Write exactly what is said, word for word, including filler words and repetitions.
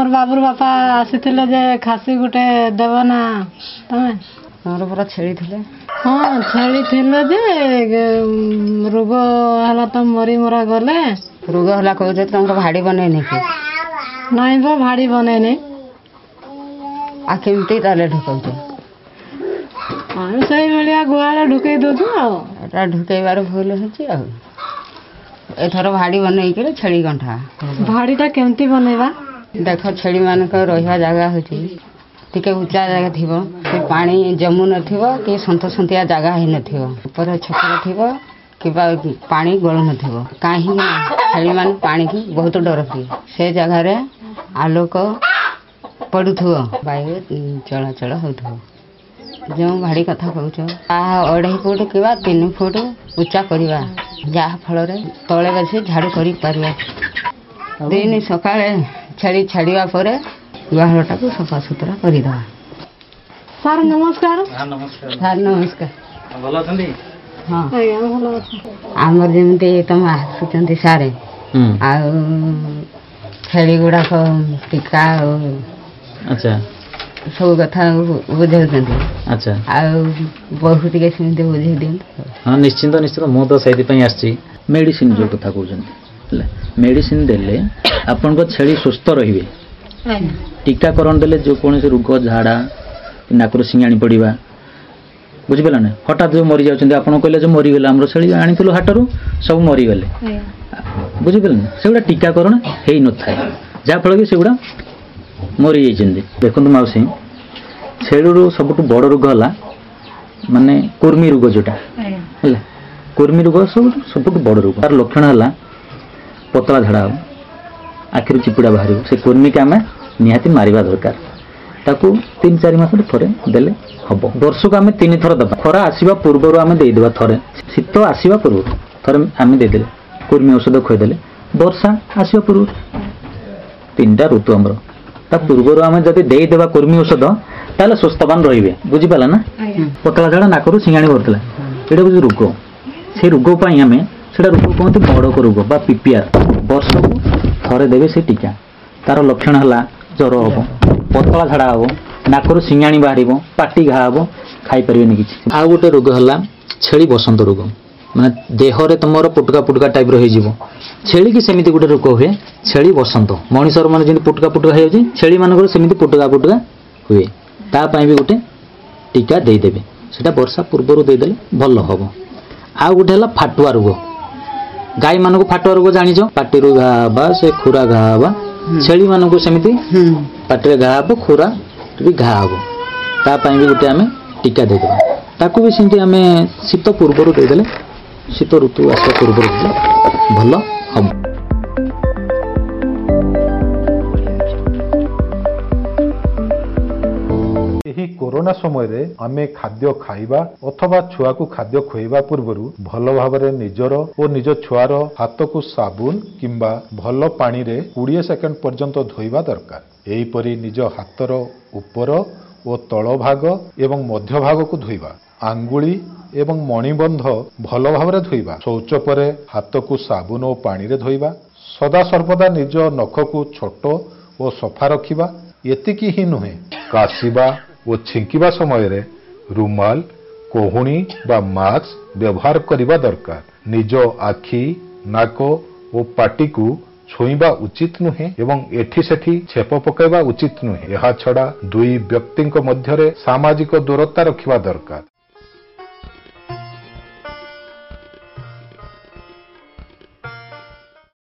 बाबुर बापा आसीथिले जे खासी गुटे देव ना तमे हमर पूरा छेड़ी थिले हाँ छेड़ी थिले जे रोग हला तो मरी मरा गले रोग हला कहू जे तुमको भाड़ी बने नहीं कि नहीं बो भाड़ी बने नहीं आ केमती ताले ढुकाउछ हम सही भलिया गुआले ढुकई दउछु आ एटा ढुकईबार भूल होची आ एथर भाड़ी बने के छेड़ी गंठा भाड़ीटा केमती बनेबा देख छेड़ी मान को रहिवा जगह होची टिके ऊंचा जगह थिबो कि पानी जमु नथिबो कि संत संतिया जगह ही नथिबो ऊपर छपर थिबो कि पानी गळ नथिबो काहे छेड़ी मान पानी की बहुत डर थी से जगह रे आलोक पडुथबो बाय चलाचल होथबो जो भाड़ी कथा कहूछ अढ़ाई फुट कि तीन फुट उच्चा करवा जहाँ फल तले बस झाड़ू कर पार दिन सका छेड़ी छाड़ा पर गुहालटा को सफा सुतरा करदे सर नमस्कार सार नमस्कार हाँ आमर जमी तुम आसुँच सारे आ छेड़ी गुड़ाक टीका अच्छा सब कथा बुझे अच्छा बहुत सेमती बुझे दिखाँ हाँ निश्चिंत निश्चित मुझे से आसी मेडिसिन जो कथा कहते मेडिसिन देले आपण को छेड़ी सुस्थ रहिबे टीकाकरण देले जो कौन रोग झाड़ा नाकर सिंगाणी पड़ा बुझिपारा ना हठात जो मरी जाऊँ आप कहले जो मरीगला आम छेड़ी आनीलु हाटरू सब मरीगले बुझिपारे ना से गुड़ा टीकाकरण हो न था जहाँफल कि सेगुड़ा मरी जाइए देखो मौसी छेड़ू सब बड़ रोग है माने कुर्मी रोग जोटा है कुर्मी रोग सब सब बड़ रोग तार लक्षण है पतला झाड़ा हो आखिर चिपुड़ा बाहर से कुर्मी के आम निहाती मारिबा दरकार ताकू तीन चार मास थे देले हम वर्ष को आम तीन थर दबा खरा आसवा पूर्वर आम देदेबा थे शीत आसवा पूर्व थे आम देदेले कुर्मी औषध खुईदे वर्षा आसवा पूर्व तीन टा ऋतु आमर ता पूर्वर आम जब देदेबा कुर्मी औषध ताले स्वस्थवान रे बुझीपारा ना पतला झाड़ा नाकरू सिंगाणी भरता ये हूँ रोग से रोग आम से रोग कहते बड़क रोग बा पीपीआर वर्ष को थे देवे से टीका तार लक्षण है ज्वर हम पतला झाड़ा हम नाकरू सिंगाणी बाहर पाटी घा हम खाईपर कि आ गोटे रोग है छेली बसंत रोग माने देहरे तुम पुटका पुटका टाइप हो छेली की सेमती गोटे रोग हुए छेली बसंत मनीषर मैंने जमी पुटका पुटका हो छेली मानक सेमती पुटका पुटका हुए तापाई भी गोटे टीका देदेवे से वर्षा पूर्वर देदेले भल हम आ गोटे है फाटुआ रोग गाई मानक फाटुआ रोग जानी पाटी घा हवा से खुरा घा हवा छेली मानक सेमती पाटे घा हम खुरा भी घा हम तापाई भी गोटे आम टीका देदेवा ताकू भी सेमती आम शीत पूर्वर देदेले शीत ऋतु आसा पूर्व भल हम कोरोना समय आमे खाद्य खाइबा अथवा छुआ को खाद्य खुआइबा पूर्व भल भाव निजर और निज छुआर हाथ को साबुन किंबा भल पानी रे बीस सेकेंड पर्यंत धोइबा दरकार एहीपरि निज हाथर ऊपर और तल भाग एवं मध्य भाग को धोइबा आंगुली एवं मणिबंध भल भाव धोइबा शौच पर हाथ को साबुन और पानी रे धोइबा सदा सर्वदा निज नख को छोट और सफा रखिबा एतिकी ही नुहे काशिबा और छिंकिबा समय रे रुमाल कोहुणी बा मास्क व्यवहार करिबा दरकार निज आखि नाक और पाटी को छुईबा उचित नुहे एवं एठी सेठी छेप पकाइबा उचित नुहे यह छड़ा दुई व्यक्तिंक मध्यरे सामाजिक दूरता रखिबा दरकार।